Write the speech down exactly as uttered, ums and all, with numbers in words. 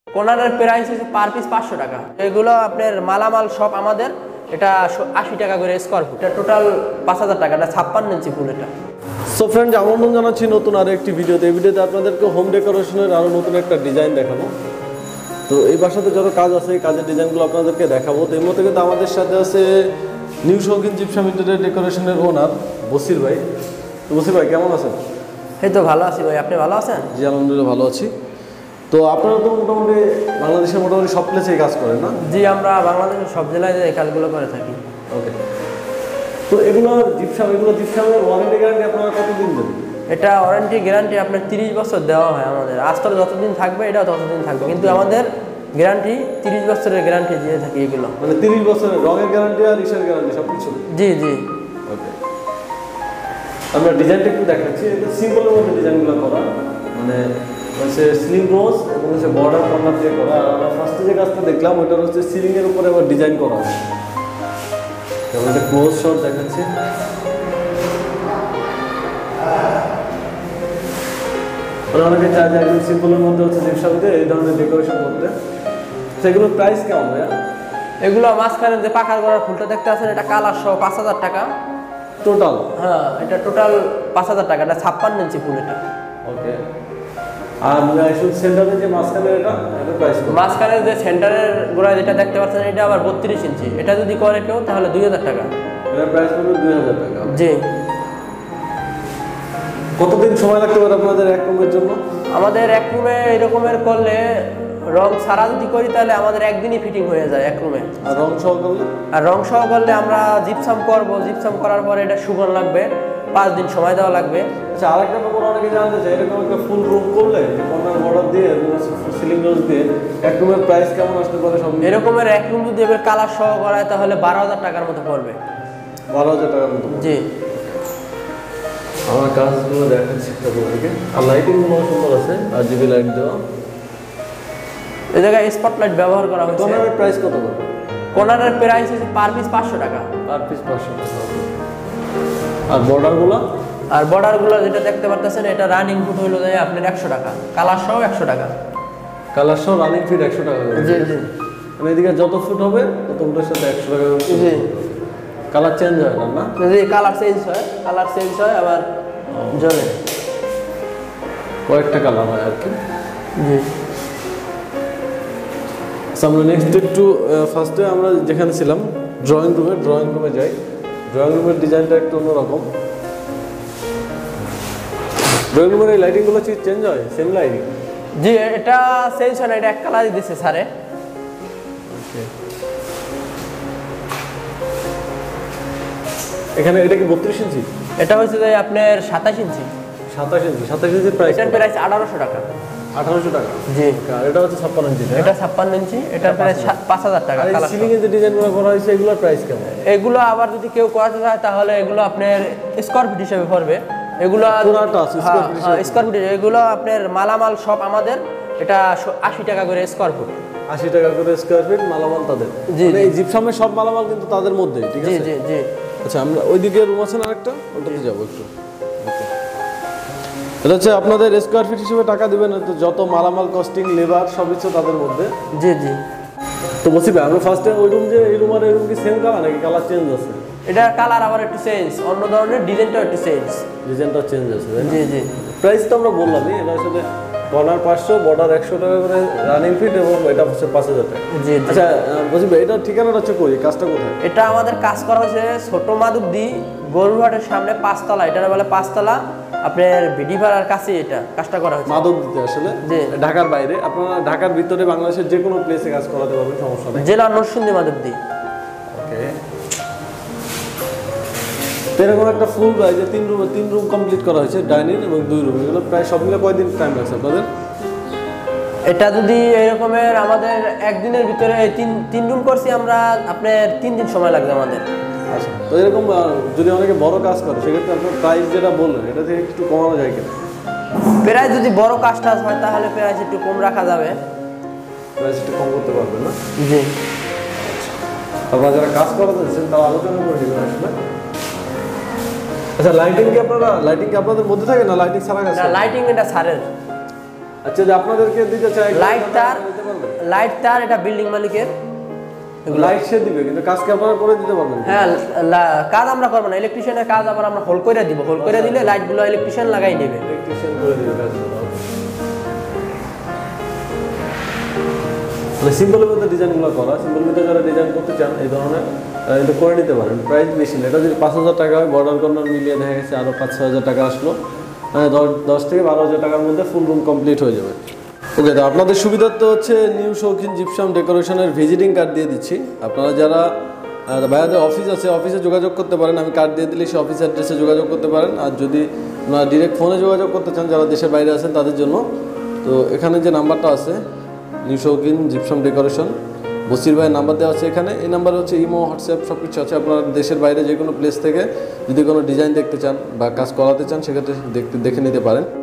কোনারের price হচ্ছে per piece পাঁচশো টাকা। এগুলো আপনার মালামাল সব আমাদের, এটা আশি টাকা করে স্কোয়ার ফুট, এটা টোটাল পাঁচ হাজার টাকা, এটা ছাপ্পান্ন ইঞ্চি ফুল। এটা সো ফ্রেন্ড, আমন্ত্রণ জানাচ্ছি নতুন আরও একটি ভিডিওতে। এই ভিডিওতে আপনাদেরকে হোম ডেকোরেশনের আরও নতুন একটা ডিজাইন দেখাবো। তো এই বাসাতে যত কাজ আছে এই কাজের ডিজাইনগুলো আপনাদেরকে দেখাবো। তো এর মধ্যে কিন্তু আমাদের সাথে আছে নিউ শৌখিন জিপসাম ইন্টেরিয়র ডেকোরেশনের ওনার বসির ভাই। তো বসির ভাই কেমন আছেন? এই তো ভালো আছি ভাই, আপনি ভালো আছেন? জি আলহামদুলিল্লাহ ভালো আছি। তো আপনারা তো মোটামুটি বাংলাদেশের মোটামুটি সব প্লেসেই কাজ করেন না? জি, আমরা বাংলাদেশের সব জেলায় এই কাজগুলো করে থাকি। ওকে। তো এগুলো জিপসাম এগুলো জিপসামের ওয়ারেন্টি গ্যারান্টি আপনারা কতদিন দেবেন? এটা ওয়ারেন্টি গ্যারান্টি আপনার তিরিশ বছর দেওয়া হয় আমাদের। আস্তর যতদিন থাকবে এটাও ততদিন থাকবে, কিন্তু আমাদের গ্যারান্টি তিরিশ বছরের গ্যারান্টি দিয়ে থাকি এগুলো। মানে তিরিশ বছরের রঙের গ্যারান্টি আর ইসের গ্যারান্টি সব কিছু? জি জি। ওকে, আমরা ডিজাইনটা একটু দেখাচ্ছি। এটা সিম্পলের মধ্যে ডিজাইনগুলো করা, মানে হচ্ছে স্লিম রোজ এবং হচ্ছে বর্ডার কর্নার দিয়ে করা। আর আমরা ফার্স্টে যে কাজটা দেখলাম ওইটা হচ্ছে সিলিংয়ের উপরে আবার ডিজাইন করা আছে। যেমন একটা ক্লোজ শট দেখাচ্ছি। অনেকে চায় যে একদম সিম্পলের মধ্যে হচ্ছে জিপসাম দিয়ে এই ধরনের ডেকোরেশন করতে। সেগুলোর প্রাইস কেমন ভাইয়া? এগুলো মাঝখানে যে পাকার করার ফুলটা দেখতে আছেন, এটা কালার সহ পাঁচ হাজার টাকা টোটাল। হ্যাঁ, এটা টোটাল পাঁচ হাজার টাকা, এটা ছাপ্পান্ন ইঞ্চি ফুল। এটা ওকে। আর সেন্টারে যে মাঝখানে এটা এটা প্রাইস মাঝখানে যে সেন্টারের গোড়ায় যেটা দেখতে পাচ্ছেন এটা আবার বত্রিশ ইঞ্চি। এটা যদি করে কেউ তাহলে দুই হাজার টাকা। এটার প্রাইস পড়বে দুই হাজার টাকা। জি। কতদিন সময় লাগতে পারে আপনাদের এক রুমের জন্য? আমাদের এক রুমে এরকমের করলে রং ছাড়া যদি করি তাহলে আমাদের একদিনই ফিটিং হয়ে যায় এক রুমে। আর রং সহ করলে? আর রং সহ করলে আমরা জিপসাম করবো, জিপসাম করার পরে এটা সুগন লাগবে, পাঁচ দিন সময় দেওয়া লাগবে। আচ্ছা, আরেকটা ব্যাপার অনেকে জানতে চায়, এরকম একটা ফুল রুম করলে কর্নার বর্ডার দিয়ে সিলিং রোজ দিয়ে এক রুমের প্রাইস কেমন আসতে পারে? সব এরকমের এক রুম যদি এবার কালার সহ করায় তাহলে বারো হাজার টাকার মতো পড়বে। বারো হাজার টাকার মতো? জি। আমার কাজগুলো দেখাচ্ছি একটা আপনাদেরকে। আর লাইটিংগুলো সুন্দর আছে, আর জিবি লাইট দেওয়া। এই জায়গায় স্পটলাইট ব্যবহার করা হয়েছে। কর্নারের প্রাইস কত পড়বে? কর্নারের প্রাইস হচ্ছে পার পিস পাঁচশো টাকা। পার পিস পাঁচশো টাকা। আর বর্ডারগুলো? আর বর্ডারগুলো যেটা দেখতে পারতেছেন এটা রানিং ফুট হইলো যায় আপনার একশো টাকা, কালার সহ একশো টাকা। কালার সহ রানিং ফিট একশো টাকা? জি জি। মানে এদিকে যত ফুট হবে তত ফুটের সাথে একশো টাকা। জি। কালার চেঞ্জ হয় না? না, যদি কালার চেঞ্জ হয়, কালার চেঞ্জ হয় আবার জ্বলে, কয়েকটা কালার হয় আর কি। জি। আমরা নেক্সট একটু ফার্স্টে আমরা যেখানে ছিলাম ড্রয়িং রুমে ড্রয়িং রুমে যাই। ড্রয়িং রুমের ডিজাইনটা একটু অন্যরকম। ড্রয়িং রুমের এই লাইটিংগুলো কি চেঞ্জ হয়? Same lighting? জি, এটা চেঞ্জ হয় না, এটা এক কালারই দিচ্ছে স্যারে। এখানে এটা কি বত্রিশ ইঞ্চি? এটা হচ্ছে যে আপনার সাতাশ ইঞ্চি। সাতাশ ইঞ্চি? সাতাশ ইঞ্চির প্রাইস? এটার প্রাইস আঠারোশো টাকা। আঠারোশো টাকা? জি। আর এটা হচ্ছে ছাপ্পান্ন ইঞ্চি? এটা ছাপ্পান্ন ইঞ্চি, এটার প্রাইস পাঁচ হাজার টাকা। আর সিলিং এর যে ডিজাইনগুলো করা হয়েছে এগুলোর প্রাইস কেমন? এগুলো আবার যদি কেউ করাতে চায় তাহলে এগুলো আপনার স্কোয়ার ফিট হিসেবে পড়বে। এগুলো স্কোয়ার ফিট, এগুলো আপনার মালামাল সব আমাদের, এটা আশি টাকা করে স্কোয়ার ফুট। আশি টাকা করে স্কোয়ার ফিট মালামাল তাদের? জি। এই জিপসামের সব মালামাল কিন্তু তাদের মধ্যে? ঠিক আছে। জি জি জি। আচ্ছা, আমরা ওইদিকে রুম আছে না আরেকটা, ওটাতে যাবো একটু। এটা হচ্ছে আপনাদের স্কোয়ার ফিট হিসেবে টাকা দিবেন, যত মালামাল কস্টিং লেবার সব কিছু তাদের মধ্যে? জি জি। তো বসি ভাই, আমরা ফার্স্টে ওই রুম যে এই রুম আর এই রুম কি সেম কালার নাকি কালার চেঞ্জ আছে? এটার কালার আবার একটু চেঞ্জ, অন্য ধরনের, ডিজাইনটাও একটু চেঞ্জ। ডিজাইনটা চেঞ্জ আছে? জি জি। প্রাইস তো আমরা বললামই, এটা আসলে কর্নার পাঁচশো, বর্ডার একশো টাকা করে রানিং ফিট, এবং এটা হচ্ছে পাঁচ হাজার টাকা। জি। আচ্ছা বসি ভাই, এটা ঠিকানাটা হচ্ছে কই, কাজটা কোথায়? এটা আমাদের কাজ করা হয়েছে ছোট মাধবদী গরুরহাটের সামনে পাঁচতলা, এটা বলে পাঁচতলা, আপনার ভিডিপাড়ার কাছে এটা কাজটা করা হয়েছে। মাধবদীতে আসলে? জি। ঢাকার বাইরে? আপনারা ঢাকার ভিতরে বাংলাদেশের যে কোনো প্লেসে কাজ করাতে পারবেন, সমস্যা নেই। জেলা নরসিংদী মাধবদী। ওকে। এরকম একটা ফুল ভাই যে তিন রুম তিন রুম কমপ্লিট করা হয়েছে, ডাইনিং এবং দুই রুম, এগুলো প্রায় সব মিলে কয়দিন টাইম লাগছে আপনাদের? এটা যদি এরকমের আমাদের একদিনের ভিতরে তিন তিন রুম করছি আমরা, আপনার তিন দিন সময় লাগবে আমাদের। আচ্ছা, তো এরকম যদি অনেকে বড় কাজ করে সেক্ষেত্রে আপনার প্রাইস যেটা বললেন এটা থেকে একটু কমানো যায় কিনা? প্রাইস যদি বড় কাজ টাজ হয় তাহলে প্রাইস একটু কম রাখা যাবে। প্রাইস একটু কম করতে পারবেন না? জি। আপনারা যারা কাজ করাতে চাচ্ছেন তাও আলোচনা করে নেবেন আসলে। আচ্ছা, লাইটিং কি আপনারা লাইটিং কি আপনাদের মধ্যে থাকে না লাইটিং ছাড়া কাজ? না, লাইটিং এটা স্যারের। আচ্ছা, যে আপনাদেরকে দিতে চাই লাইট তার লাইট তার এটা বিল্ডিং মালিকের, লাইট সে দিবে, কিন্তু কাজ কি আপনারা করে দিতে পারবেন? হ্যাঁ লা- কাজ আমরা করবো না, ইলেকট্রিশিয়ানের কাজ আবার আমরা হোল করে দিব, হোল করে দিলে লাইটগুলো ইলেকট্রিশিয়ান লাগাই নেবে। ইলেকট্রিশিয়ান করে দিবে কাজ। মানে সিম্পলের মধ্যে ডিজাইনগুলো করা, সিম্পল মধ্যে যারা ডিজাইন করতে চান এই ধরনের তারা কিন্তু করে নিতে পারেন। প্রাইস বেশি না, এটা যদি পাঁচ হাজার টাকা হয়, বর্ডার কর্নার মিলিয়ে দেখা গেছে আরও পাঁচ ছ হাজার টাকা আসলো, মানে দশ দশ থেকে বারো হাজার টাকার মধ্যে ফুল রুম কমপ্লিট হয়ে যাবে। ওকে, তো আপনাদের সুবিধার্থে হচ্ছে নিউ শৌখিন জিপসাম ডেকোরেশনের ভিজিটিং কার্ড দিয়ে দিচ্ছি। আপনারা যারা ভাইয়াদের অফিস আছে, অফিসে যোগাযোগ করতে পারেন, আমি কার্ড দিয়ে দিলে সে অফিস অ্যাড্রেসে যোগাযোগ করতে পারেন। আর যদি আপনারা ডিরেক্ট ফোনে যোগাযোগ করতে চান যারা দেশের বাইরে আছেন তাদের জন্য, তো এখানে যে নাম্বারটা আছে নিউ শৌখিন জিপসাম ডেকোরেশন, বসির ভাইয়ের নাম্বার দেওয়া আছে এখানে। এই নাম্বারে হচ্ছে ইমো, হোয়াটসঅ্যাপ সব কিছু আছে। আপনারা দেশের বাইরে যে কোনো প্লেস থেকে যদি কোনো ডিজাইন দেখতে চান বা কাজ করাতে চান সেক্ষেত্রে দেখতে দেখে নিতে পারেন।